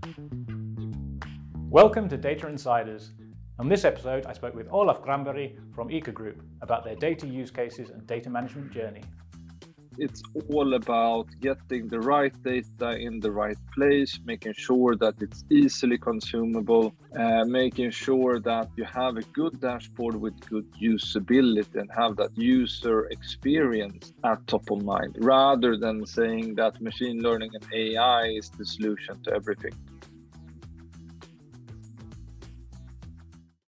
Welcome to Data Insiders. On this episode, I spoke with Olof Granberg from ICA Group about their data use cases and data management journey. It's all about getting the right data in the right place, making sure that it's easily consumable, making sure that you have a good dashboard with good usability and have that user experience at top of mind, rather than saying that machine learning and AI is the solution to everything.